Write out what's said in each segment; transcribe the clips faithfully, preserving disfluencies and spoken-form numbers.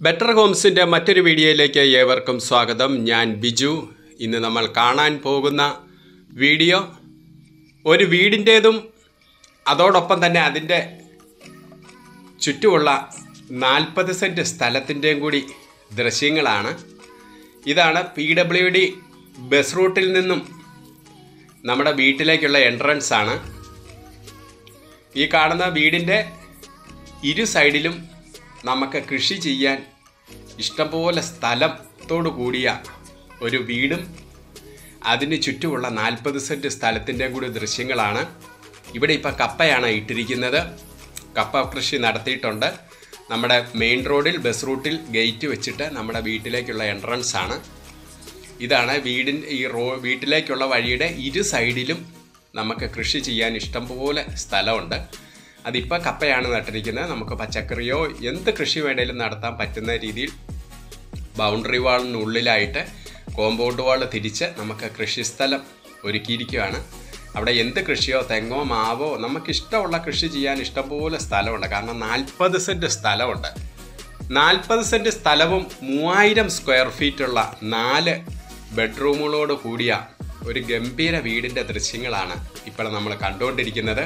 Better ഹോംസിൻ്റെ മറ്റൊരു വീഡിയോയിലേക്ക് ഏവർക്കും സ്വാഗതം. ഞാൻ ബിജു. ഇന്ന് നമ്മൾ കാണാൻ പോകുന്ന വീഡിയോ ഒരു വീടിൻ്റേതും അതോടൊപ്പം തന്നെ അതിൻ്റെ ചുറ്റുമുള്ള നാൽപ്പത് സെൻറ്റ് സ്ഥലത്തിൻ്റെയും കൂടി ദൃശ്യങ്ങളാണ്. ഇതാണ് പി ഡബ്ല്യു ഡി ബസ് റൂട്ടിൽ നിന്നും നമ്മുടെ വീട്ടിലേക്കുള്ള എൻട്രൻസ് ആണ്. ഈ കാണുന്ന വീടിൻ്റെ ഇരു സൈഡിലും നമുക്ക് കൃഷി ചെയ്യാൻ ഇഷ്ടംപോലെ സ്ഥലത്തോടു കൂടിയ ഒരു വീടും അതിന് ചുറ്റുമുള്ള നാൽപ്പത് സെൻറ്റ് സ്ഥലത്തിൻ്റെ കൂടി ദൃശ്യങ്ങളാണ്. ഇവിടെ ഇപ്പോൾ കപ്പയാണ് ഇട്ടിരിക്കുന്നത്. കപ്പ കൃഷി നടത്തിയിട്ടുണ്ട്. നമ്മുടെ മെയിൻ റോഡിൽ ബസ് റൂട്ടിൽ ഗേറ്റ് വെച്ചിട്ട് നമ്മുടെ വീട്ടിലേക്കുള്ള എൻട്രൻസ് ആണ്. ഇതാണ് വീടിൻ ഈ റോ വീട്ടിലേക്കുള്ള വഴിയുടെ ഇരു സൈഡിലും നമുക്ക് കൃഷി ചെയ്യാൻ ഇഷ്ടംപോലെ സ്ഥലമുണ്ട്. അതിപ്പോൾ കപ്പയാണ് നട്ടിരിക്കുന്നത്. നമുക്ക് പച്ചക്കറിയോ എന്ത് കൃഷി വേണേലും നടത്താൻ പറ്റുന്ന രീതിയിൽ ബൗണ്ടറി വാളിനുള്ളിലായിട്ട് കോമ്പൗണ്ട് വാൾ തിരിച്ച് നമുക്ക് കൃഷിസ്ഥലം ഒരുക്കിയിരിക്കുകയാണ്. അവിടെ എന്ത് കൃഷിയോ തെങ്ങോ മാവോ നമുക്കിഷ്ടമുള്ള കൃഷി ചെയ്യാൻ ഇഷ്ടംപോലെ സ്ഥലമുണ്ട്. കാരണം നാൽപ്പത് സെൻറ്റ് സ്ഥലമുണ്ട്. നാൽപ്പത് സെൻറ്റ് സ്ഥലവും മൂവായിരം സ്ക്വയർ ഫീറ്റുള്ള നാല് ബെഡ്റൂമുകളോട് കൂടിയ ഒരു ഗംഭീര വീടിൻ്റെ ദൃശ്യങ്ങളാണ് ഇപ്പോൾ നമ്മൾ കണ്ടുകൊണ്ടിരിക്കുന്നത്.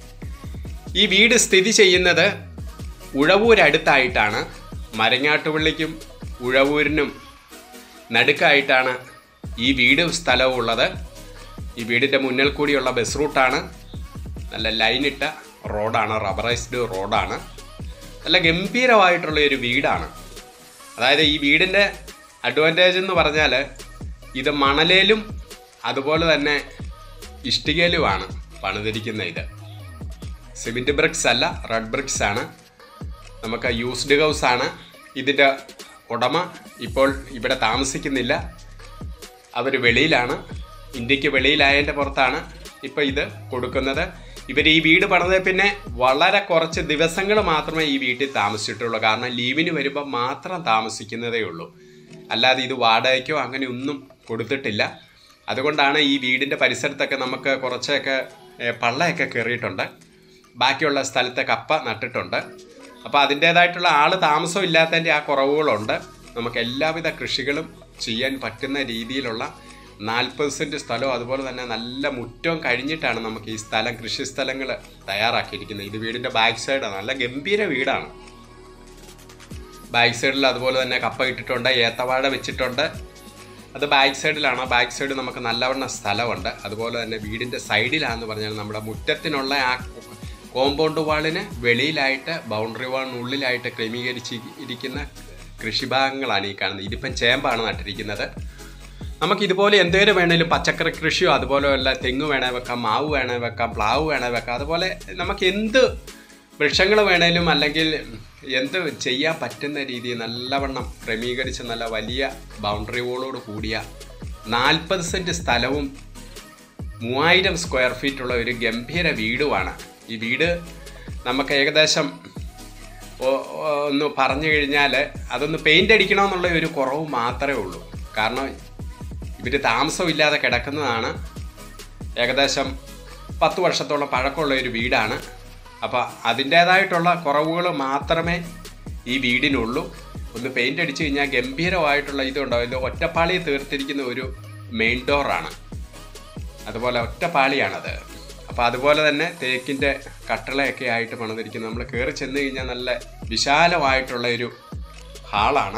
ഈ വീട് സ്ഥിതി ചെയ്യുന്നത് ഉഴവൂരടുത്തായിട്ടാണ്. മരങ്ങാട്ടുപള്ളിക്കും ഉഴവൂരിനും നടുക്കായിട്ടാണ് ഈ വീട് സ്ഥലവും ഉള്ളത്. ഈ വീടിൻ്റെ മുന്നിൽ കൂടിയുള്ള ബസ് റൂട്ടാണ്. നല്ല ലൈനിട്ട റോഡാണ്, റബ്ബറൈസ്ഡ് റോഡാണ്. നല്ല ഗംഭീരമായിട്ടുള്ള ഒരു വീടാണ്. അതായത് ഈ വീടിൻ്റെ അഡ്വാൻറ്റേജ് എന്ന് പറഞ്ഞാൽ ഇത് മണലേലും അതുപോലെ തന്നെ ഇഷ്ടികയിലുമാണ് പണിതിരിക്കുന്ന. ഇത് സിമെൻറ്റ് ബ്രിക്സ് അല്ല, റെഡ് ബ്രിക്സ് ആണ്. നമുക്ക് യൂസ്ഡ് ഹൗസ് ആണ്. ഇതിൻ്റെ ഉടമ ഇപ്പോൾ ഇവിടെ താമസിക്കുന്നില്ല. അവർ വെളിയിലാണ്, ഇന്ത്യക്ക് വെളിയിലായതിൻ്റെ പുറത്താണ് ഇപ്പോൾ ഇത് കൊടുക്കുന്നത്. ഇവർ ഈ വീട് പണിത പിന്നെ വളരെ കുറച്ച് ദിവസങ്ങൾ മാത്രമേ ഈ വീട്ടിൽ താമസിച്ചിട്ടുള്ളൂ. കാരണം ലീവിന് വരുമ്പോൾ മാത്രം താമസിക്കുന്നതേ ഉള്ളൂ. അല്ലാതെ ഇത് വാടകയ്ക്കോ അങ്ങനെ ഒന്നും കൊടുത്തിട്ടില്ല. അതുകൊണ്ടാണ് ഈ വീടിൻ്റെ പരിസരത്തൊക്കെ നമുക്ക് കുറച്ചൊക്കെ പള്ളയൊക്കെ കയറിയിട്ടുണ്ട്. ബാക്കിയുള്ള സ്ഥലത്തെ കപ്പ നട്ടിട്ടുണ്ട്. അപ്പോൾ അതിൻ്റേതായിട്ടുള്ള ആൾ താമസം ഇല്ലാത്തതിൻ്റെ ആ കുറവുകളുണ്ട്. നമുക്ക് എല്ലാവിധ കൃഷികളും ചെയ്യാൻ പറ്റുന്ന രീതിയിലുള്ള നാൽപ്പത് സെൻറ്റ് സ്ഥലവും അതുപോലെ തന്നെ നല്ല മുറ്റവും കഴിഞ്ഞിട്ടാണ് നമുക്ക് ഈ സ്ഥലം കൃഷി സ്ഥലങ്ങൾ തയ്യാറാക്കിയിരിക്കുന്നത്. ഇത് വീടിൻ്റെ ബാക്ക് സൈഡാണ്. നല്ല ഗംഭീര വീടാണ്. ബാക്ക് സൈഡിൽ അതുപോലെ തന്നെ കപ്പ ഇട്ടിട്ടുണ്ട്, ഏത്തവാഴ വെച്ചിട്ടുണ്ട്. അത് ബാക്ക് സൈഡിലാണ്. ബാക്ക് സൈഡ് നമുക്ക് നല്ലവണ്ണം സ്ഥലമുണ്ട്. അതുപോലെ തന്നെ വീടിൻ്റെ സൈഡിലാണെന്ന് പറഞ്ഞാൽ നമ്മുടെ മുറ്റത്തിനുള്ള ആ കോമ്പൗണ്ട് വാളിന് വെളിയിലായിട്ട് ബൗണ്ടറി വാളിനുള്ളിലായിട്ട് ക്രമീകരിച്ചിരിക്കുന്ന കൃഷിഭാഗങ്ങളാണ് ഈ കാണുന്നത്. ഇതിപ്പം ചേമ്പാണ് നട്ടിരിക്കുന്നത്. നമുക്കിതുപോലെ എന്തേലും വേണേലും പച്ചക്കറി കൃഷിയോ അതുപോലെ വല്ല തെങ്ങ് വേണേ വെക്കാം, മാവ് വേണേ വെക്കാം, പ്ലാവ് വേണേ വെക്കാം. അതുപോലെ നമുക്ക് എന്ത് വൃക്ഷങ്ങൾ വേണേലും അല്ലെങ്കിൽ എന്ത് ചെയ്യാൻ പറ്റുന്ന രീതിയിൽ നല്ലവണ്ണം ക്രമീകരിച്ച് നല്ല വലിയ ബൗണ്ടറി വോളോട് കൂടിയ നാൽപ്പത് സെൻറ്റ് സ്ഥലവും മൂവായിരം സ്ക്വയർ ഫീറ്റുള്ള ഒരു ഗംഭീര വീടുമാണ്. ഈ വീട് നമുക്ക് ഏകദേശം ഒന്ന് പറഞ്ഞു കഴിഞ്ഞാൽ അതൊന്ന് പെയിൻ്റ് അടിക്കണമെന്നുള്ള ഒരു കുറവ് മാത്രമേ ഉള്ളൂ. കാരണം ഇവർ താമസമില്ലാതെ കിടക്കുന്നതാണ്. ഏകദേശം പത്ത് വർഷത്തോളം പഴക്കമുള്ള ഒരു വീടാണ്. അപ്പോൾ അതിൻ്റേതായിട്ടുള്ള കുറവുകൾ മാത്രമേ ഈ വീടിനുള്ളൂ. ഒന്ന് പെയിൻ്റ് അടിച്ചു കഴിഞ്ഞാൽ ഗംഭീരമായിട്ടുള്ള ഇതുണ്ടാവും. ഇത് ഒറ്റപ്പാളി തീർത്തിരിക്കുന്ന ഒരു മെയിൻ ഡോറാണ്. അതുപോലെ ഒറ്റപ്പാളിയാണത്. അപ്പോൾ അതുപോലെ തന്നെ തേക്കിൻ്റെ കട്ടളയൊക്കെ ആയിട്ട് പണിതിരിക്കുന്നത്. നമ്മൾ കയറി ചെന്ന് കഴിഞ്ഞാൽ നല്ല വിശാലമായിട്ടുള്ള ഒരു ഹാളാണ്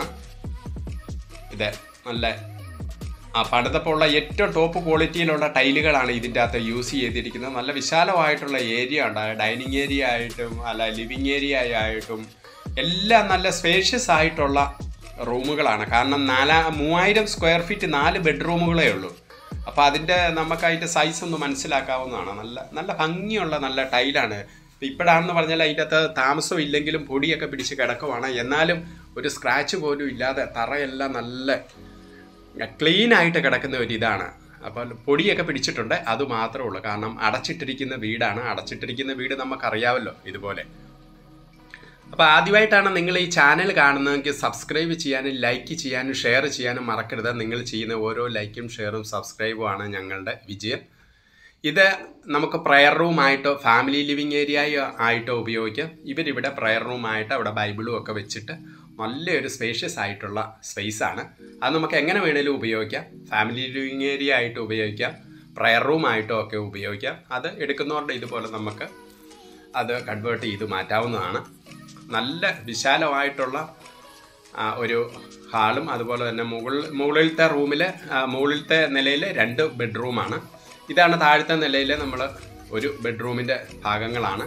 ഇത്. നല്ല ആ പണിതപ്പോൾ ഉള്ള ഏറ്റവും ടോപ്പ് ക്വാളിറ്റിയിലുള്ള ടൈലുകളാണ് ഇതിൻ്റെ അകത്ത് യൂസ് ചെയ്തിരിക്കുന്നത്. നല്ല വിശാലമായിട്ടുള്ള ഏരിയ ഉണ്ട്. ഡൈനിങ് ഏരിയ ആയിട്ടും അല്ല ലിവിങ് ഏരിയ ആയിട്ടും എല്ലാം നല്ല സ്പേഷ്യസ് ആയിട്ടുള്ള റൂമുകളാണ്. കാരണം നാലാ മൂവായിരം സ്ക്വയർ ഫീറ്റ് നാല് ബെഡ്റൂമുകളേ ഉള്ളൂ. അപ്പോൾ അതിൻ്റെ നമുക്ക് അതിൻ്റെ സൈസ് ഒന്ന് മനസ്സിലാക്കാവുന്നതാണ്. നല്ല നല്ല ഭംഗിയുള്ള നല്ല ടൈലാണ്. ഇപ്പോഴാണെന്ന് പറഞ്ഞാൽ അതിൻ്റെ അകത്ത് താമസം ഇല്ലെങ്കിലും പൊടിയൊക്കെ പിടിച്ച് കിടക്കുവാണ്. എന്നാലും ഒരു സ്ക്രാച്ച് പോലും ഇല്ലാതെ തറയെല്ലാം നല്ല ക്ലീനായിട്ട് കിടക്കുന്ന ഒരു ഇതാണ്. അപ്പോൾ പൊടിയൊക്കെ പിടിച്ചിട്ടുണ്ട്, അത് മാത്രമേ ഉള്ളൂ. കാരണം അടച്ചിട്ടിരിക്കുന്ന വീടാണ്. അടച്ചിട്ടിരിക്കുന്ന വീട് നമുക്കറിയാമല്ലോ ഇതുപോലെ. അപ്പോൾ ആദ്യമായിട്ടാണ് നിങ്ങൾ ഈ ചാനൽ കാണുന്നതെങ്കിൽ സബ്സ്ക്രൈബ് ചെയ്യാനും ലൈക്ക് ചെയ്യാനും ഷെയർ ചെയ്യാനും മറക്കരുത്. നിങ്ങൾ ചെയ്യുന്ന ഓരോ ലൈക്കും ഷെയറും സബ്സ്ക്രൈബും ആണ് ഞങ്ങളുടെ വിജയം. ഇത് നമുക്ക് പ്രയർ റൂമായിട്ടോ ഫാമിലി ലിവിങ് ഏരിയ ആയിട്ടോ ഉപയോഗിക്കാം. ഇവരിവിടെ പ്രയർ റൂമായിട്ട് അവിടെ ബൈബിളും ഒക്കെ വെച്ചിട്ട് നല്ലൊരു സ്പേഷ്യസ് ആയിട്ടുള്ള സ്പേസാണ്. അത് നമുക്ക് എങ്ങനെ വേണേലും ഉപയോഗിക്കാം. ഫാമിലി ലിവിങ് ഏരിയ ആയിട്ട് ഉപയോഗിക്കാം, പ്രയർ റൂം ആയിട്ടോ ഒക്കെ ഉപയോഗിക്കാം. അത് എടുക്കുന്നവരുടെ ഇതുപോലെ നമുക്ക് അത് കൺവേർട്ട് ചെയ്ത് മാറ്റാവുന്നതാണ്. നല്ല വിശാലമായിട്ടുള്ള ഒരു ഹാളും അതുപോലെ തന്നെ മുകളിൽ മുകളിലത്തെ റൂമിൽ മുകളിലത്തെ നിലയിൽ രണ്ട് ബെഡ്റൂമാണ്. ഇതാണ് താഴത്തെ നിലയിൽ നമ്മൾ ഒരു ബെഡ്റൂമിൻ്റെ ഭാഗങ്ങളാണ്.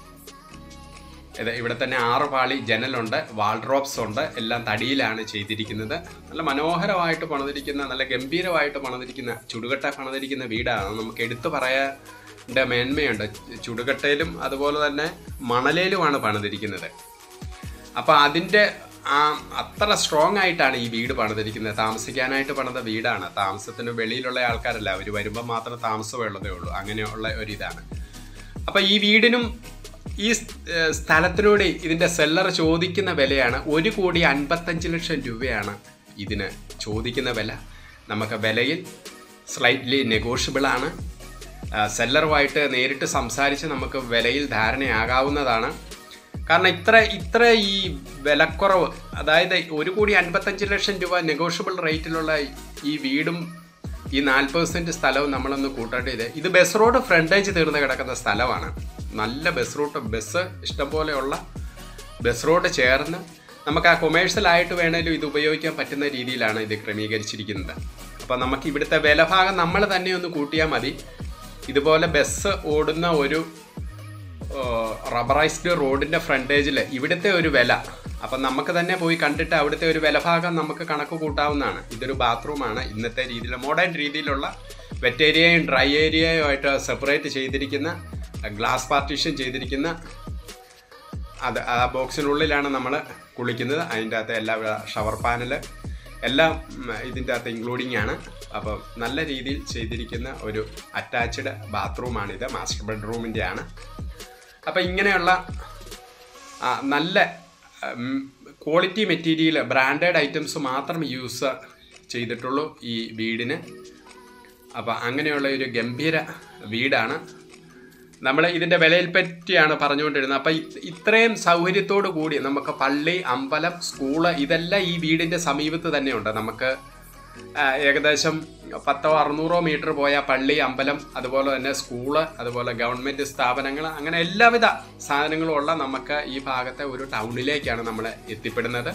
ഇത് ഇവിടെ തന്നെ ആറ് പാളി ജനലുണ്ട്, വാൾഡ്രോബ്സ് ഉണ്ട്, എല്ലാം തടിയിലാണ് ചെയ്തിരിക്കുന്നത്. നല്ല മനോഹരമായിട്ട് പണിതിരിക്കുന്ന, നല്ല ഗംഭീരമായിട്ട് പണിതിരിക്കുന്ന, ചുടുകട്ട പണിതിരിക്കുന്ന വീടാണ്. നമുക്ക് എടുത്തു പറയേണ്ട മേന്മയുണ്ട്. ചുടുകട്ടയിലും അതുപോലെ തന്നെ മണലയിലുമാണ് പണിതിരിക്കുന്നത്. അപ്പോൾ അതിൻ്റെ ആ അത്ര സ്ട്രോങ് ആയിട്ടാണ് ഈ വീട് പണിതിരിക്കുന്നത്. താമസിക്കാനായിട്ട് പണിത വീടാണ്. താമസത്തിന് വെളിയിലുള്ള ആൾക്കാരല്ല, അവർ വരുമ്പോൾ മാത്രം താമസമുള്ളതേ ഉള്ളൂ. അങ്ങനെയുള്ള ഒരു ഇതാണ്. അപ്പോൾ ഈ വീടിനും ഈ സ്ഥലത്തിനോട് ഇതിൻ്റെ സെല്ലർ ചോദിക്കുന്ന വിലയാണ് ഒരു കോടി അൻപത്തഞ്ച് ലക്ഷം രൂപയാണ് ഇതിന് ചോദിക്കുന്ന വില. നമുക്ക് വിലയിൽ സ്ലൈറ്റ്ലി നെഗോഷ്യബിളാണ്. സെല്ലറുമായിട്ട് നേരിട്ട് സംസാരിച്ച് നമുക്ക് വിലയിൽ ധാരണയാകാവുന്നതാണ്. കാരണം ഇത്ര ഇത്ര ഈ വിലക്കുറവ്, അതായത് ഒരു കോടി അൻപത്തഞ്ച് ലക്ഷം രൂപ നെഗോഷ്യബിൾ റേറ്റിലുള്ള ഈ വീടും ഈ നാൽപ്പത് സെൻറ്റ് സ്ഥലവും നമ്മളൊന്ന് കൂട്ടേണ്ടി ഇത് ഇത് ബസ് റോഡ് ഫ്രണ്ടേജ് തീർന്ന് കിടക്കുന്ന സ്ഥലമാണ്. നല്ല ബസ് റൂട്ട്, ബസ് ഇഷ്ടംപോലെയുള്ള ബസ് റോഡ് ചേർന്ന് നമുക്ക് ആ കൊമേഴ്ഷ്യലായിട്ട് വേണേലും ഇത് ഉപയോഗിക്കാൻ പറ്റുന്ന രീതിയിലാണ് ഇത് ക്രമീകരിച്ചിരിക്കുന്നത്. അപ്പോൾ നമുക്ക് ഇവിടുത്തെ വിലഭാഗം നമ്മൾ തന്നെ ഒന്ന് കൂട്ടിയാൽ മതി. ഇതുപോലെ ബസ് ഓടുന്ന ഒരു റബ്ബറൈസ്ഡ് റോഡിൻ്റെ ഫ്രണ്ടേജിൽ ഇവിടുത്തെ ഒരു വില, അപ്പം നമുക്ക് തന്നെ പോയി കണ്ടിട്ട് അവിടുത്തെ ഒരു വിലഭാഗം നമുക്ക് കണക്ക് കൂട്ടാവുന്നതാണ്. ഇതൊരു ബാത്റൂമാണ്. ഇന്നത്തെ രീതിയിൽ മോഡേൺ രീതിയിലുള്ള വെറ്റ് ഏരിയയും ഡ്രൈ ഏരിയയും ആയിട്ട് സെപ്പറേറ്റ് ചെയ്തിരിക്കുന്ന, ഗ്ലാസ് പാർട്ടീഷൻ ചെയ്തിരിക്കുന്ന, അത് ആ ബോക്സിനുള്ളിലാണ് നമ്മൾ കുളിക്കുന്നത്. അതിൻ്റെ അകത്ത് എല്ലാ ഷവർ പാനൽ എല്ലാം ഇതിൻ്റെ അകത്ത് ഇൻക്ലൂഡിങ് ആണ്. അപ്പം നല്ല രീതിയിൽ ചെയ്തിരിക്കുന്ന ഒരു അറ്റാച്ച്ഡ് ബാത്റൂമാണിത്. മാസ്റ്റർ ബെഡ്റൂമിൻ്റെ ആണ്. അപ്പം ഇങ്ങനെയുള്ള നല്ല ക്വാളിറ്റി മെറ്റീരിയൽ, ബ്രാൻഡഡ് ഐറ്റംസ് മാത്രം യൂസ് ചെയ്തിട്ടുള്ളൂ ഈ വീടിന്. അപ്പോൾ അങ്ങനെയുള്ള ഒരു ഗംഭീര വീടാണ്. നമ്മൾ ഇതിൻ്റെ വിലയിൽ പറ്റിയാണ് പറഞ്ഞുകൊണ്ടിരുന്നത്. അപ്പോൾ ഇത്രയും സൗകര്യത്തോടു കൂടി നമുക്ക് പള്ളി, അമ്പലം, സ്കൂള് ഇതെല്ലാം ഈ വീടിൻ്റെ സമീപത്ത് തന്നെയുണ്ട്. നമുക്ക് ഏകദേശം പത്തോ അറുന്നൂറോ മീറ്റർ പോയാൽ പള്ളി, അമ്പലം, അതുപോലെ തന്നെ സ്കൂള്, അതുപോലെ ഗവൺമെൻറ് സ്ഥാപനങ്ങൾ, അങ്ങനെ എല്ലാവിധ സാധനങ്ങളും ഉള്ള നമുക്ക് ഈ ഭാഗത്തെ ഒരു ടൗണിലേക്കാണ് നമ്മൾ എത്തിപ്പെടുന്നത്.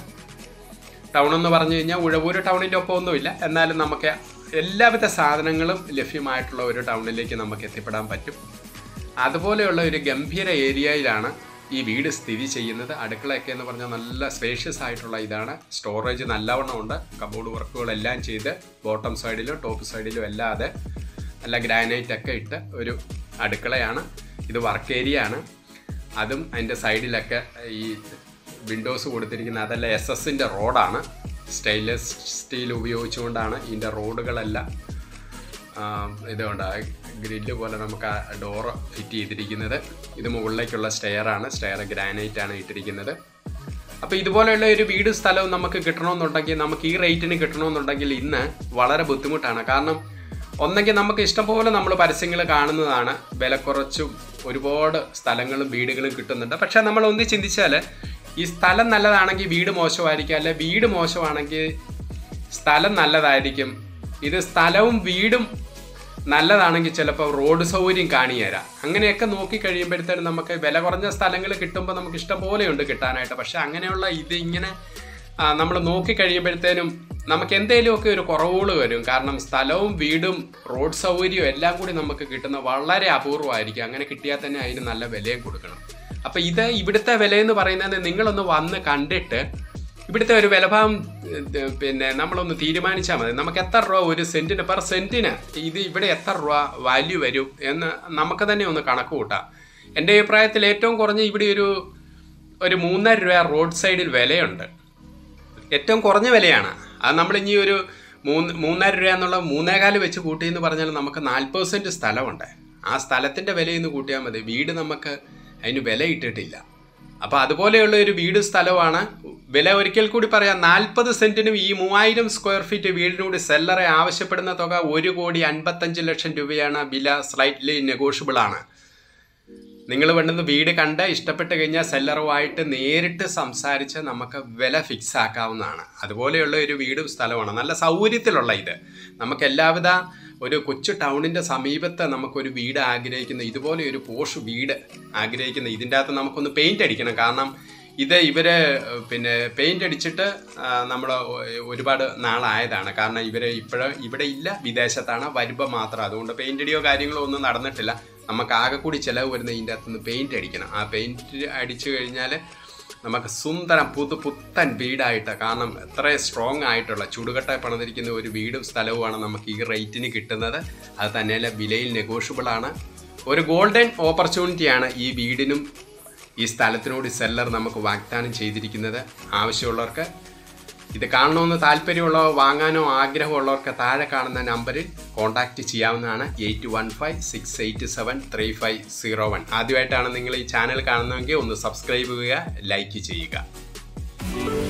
ടൗൺ എന്ന് പറഞ്ഞു കഴിഞ്ഞാൽ ഉഴവൂർ ടൗണിൻ്റെ ഒപ്പമൊന്നുമില്ല, എന്നാലും നമുക്ക് എല്ലാവിധ സാധനങ്ങളും ലഭ്യമായിട്ടുള്ള ഒരു ടൗണിലേക്ക് നമുക്ക് എത്തിപ്പെടാൻ പറ്റും. അതുപോലെയുള്ള ഒരു ഗംഭീര ഏരിയയിലാണ് ഈ വീട് സ്ഥിതി ചെയ്യുന്നത്. അടുക്കളയൊക്കെ എന്ന് പറഞ്ഞാൽ നല്ല സ്പേഷ്യസ് ആയിട്ടുള്ള ഇതാണ്. സ്റ്റോറേജ് നല്ലവണ്ണം ഉണ്ട്. കബോർഡ് വർക്കുകളെല്ലാം ചെയ്ത് ബോട്ടം സൈഡിലും ടോപ്പ് സൈഡിലും അല്ലാതെ നല്ല ഗ്രാനൈറ്റ് ഒക്കെ ഇട്ട് ഒരു അടുക്കളയാണ്. ഇത് വർക്ക് ഏരിയ ആണ്. അതും അതിൻ്റെ സൈഡിലൊക്കെ ഈ വിൻഡോസ് കൊടുത്തിരിക്കുന്ന അതെല്ലാം എസ് എസിൻ്റെ റോഡാണ്. സ്റ്റെയിൻലെസ് സ്റ്റീൽ ഉപയോഗിച്ചുകൊണ്ടാണ് ഇതിൻ്റെ റോഡുകളെല്ലാം ഇതുകൊണ്ട് ഗ്രില്ല് പോലെ നമുക്ക് ആ ഡോറ് ഫിറ്റ് ചെയ്തിരിക്കുന്നത്. ഇത് മുകളിലേക്കുള്ള സ്റ്റെയറാണ്. സ്റ്റെയർ ഗ്രാനൈറ്റ് ആണ് ഇട്ടിരിക്കുന്നത്. അപ്പോൾ ഇതുപോലെയുള്ള ഒരു വീട് സ്ഥലവും നമുക്ക് കിട്ടണമെന്നുണ്ടെങ്കിൽ, നമുക്ക് ഈ റേറ്റിന് കിട്ടണമെന്നുണ്ടെങ്കിൽ ഇന്ന് വളരെ ബുദ്ധിമുട്ടാണ്. കാരണം ഒന്നെങ്കിൽ നമുക്ക് ഇഷ്ടംപോലെ നമ്മൾ പരസ്യങ്ങൾ കാണുന്നതാണ്, വില കുറച്ചും ഒരുപാട് സ്ഥലങ്ങളും വീടുകളും കിട്ടുന്നുണ്ട്. പക്ഷേ നമ്മൾ ഒന്ന് ചിന്തിച്ചാൽ ഈ സ്ഥലം നല്ലതാണെങ്കിൽ വീട് മോശമായിരിക്കും, അല്ലെ വീട് മോശമാണെങ്കിൽ സ്ഥലം നല്ലതായിരിക്കും. ഇത് സ്ഥലവും വീടും നല്ലതാണെങ്കിൽ ചിലപ്പോൾ റോഡ് സൗകര്യം കാണിയേരാം. അങ്ങനെയൊക്കെ നോക്കി കഴിയുമ്പോഴത്തേനും നമുക്ക് വില കുറഞ്ഞ സ്ഥലങ്ങൾ കിട്ടുമ്പോൾ നമുക്ക് ഇഷ്ടം പോലെയുണ്ട് കിട്ടാനായിട്ട്. പക്ഷെ അങ്ങനെയുള്ള ഇത് ഇങ്ങനെ നമ്മൾ നോക്കി കഴിയുമ്പോഴത്തേനും നമുക്ക് എന്തെങ്കിലുമൊക്കെ ഒരു കുറവുകൾ വരും. കാരണം സ്ഥലവും വീടും റോഡ് സൗകര്യവും എല്ലാം കൂടി നമുക്ക് കിട്ടുന്ന വളരെ അപൂർവമായിരിക്കും. അങ്ങനെ കിട്ടിയാൽ തന്നെ അതിന് നല്ല വിലയും കൊടുക്കണം. അപ്പം ഇത് ഇവിടുത്തെ വിലയെന്ന് പറയുന്നത് നിങ്ങളൊന്ന് വന്ന് കണ്ടിട്ട് ഇവിടുത്തെ ഒരു വിലഭാഗം പിന്നെ നമ്മളൊന്ന് തീരുമാനിച്ചാൽ മതി. നമുക്ക് എത്ര രൂപ ഒരു സെൻറ്റിന്, പെർ സെൻറ്റിന് ഇത് ഇവിടെ എത്ര രൂപ വാല്യൂ വരും എന്ന് നമുക്ക് തന്നെ ഒന്ന് കണക്ക് കൂട്ടാം. എൻ്റെ അഭിപ്രായത്തിൽ ഏറ്റവും കുറഞ്ഞ ഇവിടെ ഒരു ഒരു മൂന്നര രൂപ റോഡ് സൈഡിൽ വിലയുണ്ട്. ഏറ്റവും കുറഞ്ഞ വിലയാണ് അത്. നമ്മളിനി ഒരു മൂന്ന് മൂന്നര രൂപ എന്നുള്ള മൂന്നേകാല് വെച്ച് കൂട്ടിയെന്ന് പറഞ്ഞാൽ നമുക്ക് നാൽപ്പത് സെൻറ്റ് സ്ഥലമുണ്ട്. ആ സ്ഥലത്തിൻ്റെ വിലയെന്ന് കൂട്ടിയാൽ മതി. വീട് നമുക്ക് അതിന് വില ഇട്ടിട്ടില്ല. അപ്പോൾ അതുപോലെയുള്ള ഒരു വീട് സ്ഥലമാണ്. വില ഒരിക്കൽ കൂടി പറയാം, നാൽപ്പത് സെൻറ്റിനും ഈ മൂവായിരം സ്ക്വയർ ഫീറ്റ് വീടിനോട് സെല്ലറെ ആവശ്യപ്പെടുന്ന തുക ഒരു കോടി അൻപത്തഞ്ച് ലക്ഷം രൂപയാണ്. വില സ്ലൈറ്റ്ലി നെഗോഷ്യബിൾ ആണ്. നിങ്ങൾ വേണ്ടുന്ന വീട് കണ്ട് ഇഷ്ടപ്പെട്ട് കഴിഞ്ഞാൽ സെല്ലറുമായിട്ട് നേരിട്ട് സംസാരിച്ച് നമുക്ക് വില ഫിക്സ് ആക്കാവുന്നതാണ്. അതുപോലെയുള്ള ഒരു വീടും സ്ഥലമാണ്, നല്ല സൗകര്യത്തിലുള്ള ഇത്. നമുക്ക് എല്ലാവിധ ഒരു കൊച്ചു ടൗണിൻ്റെ സമീപത്ത് നമുക്കൊരു വീട് ആഗ്രഹിക്കുന്ന, ഇതുപോലെ ഒരു പോഷ് വീട് ആഗ്രഹിക്കുന്ന, ഇതിൻ്റെ അകത്ത് നമുക്കൊന്ന് പെയിൻ്റ് അടിക്കണം. കാരണം ഇത് ഇവർ പിന്നെ പെയിൻ്റ് അടിച്ചിട്ട് നമ്മൾ ഒരുപാട് നാളായതാണ്. കാരണം ഇവർ ഇപ്പോഴും ഇവിടെ ഇല്ല, വിദേശത്താണ്, വരുമ്പോൾ മാത്രം. അതുകൊണ്ട് പെയിൻ്റ് അടിയോ കാര്യങ്ങളോ ഒന്നും നടന്നിട്ടില്ല. നമുക്ക് ആകെ കൂടി ചിലവ് വരുന്ന ഇതിൻ്റെ അകത്തുനിന്ന് പെയിൻറ്റ് അടിക്കണം. ആ പെയിൻറ്റ് അടിച്ചു കഴിഞ്ഞാൽ നമുക്ക് സുന്ദരം പുതു പുത്തൻ വീടായിട്ട്, കാരണം എത്ര സ്ട്രോങ് ആയിട്ടുള്ള ചുടുകട്ട പണിതിരിക്കുന്ന ഒരു വീടും സ്ഥലവുമാണ് നമുക്ക് ഈ റേറ്റിന് കിട്ടുന്നത്. അത് തന്നെയല്ല വിലയിൽ നെഗോഷ്യബിളാണ്. ഒരു ഗോൾഡൻ ഓപ്പർച്യൂണിറ്റിയാണ് ഈ വീടിനും ഈ സ്ഥലത്തിനോട് സെല്ലർ നമുക്ക് വാഗ്ദാനം ചെയ്തിരിക്കുന്നത്. ആവശ്യമുള്ളവർക്ക്, ഇത് കാണണമെന്ന് താല്പര്യമുള്ളവർ, വാങ്ങാനോ ആഗ്രഹമുള്ളവർക്ക് താഴെ കാണുന്ന നമ്പറിൽ കോൺടാക്റ്റ് ചെയ്യാവുന്നതാണ്. Eight one five six eight seven three five zero one. ആദ്യമായിട്ടാണ് നിങ്ങൾ ഈ ചാനൽ കാണുന്നതെങ്കിൽ ഒന്ന് സബ്സ്ക്രൈബ് ചെയ്യുക, ലൈക്ക് ചെയ്യുക.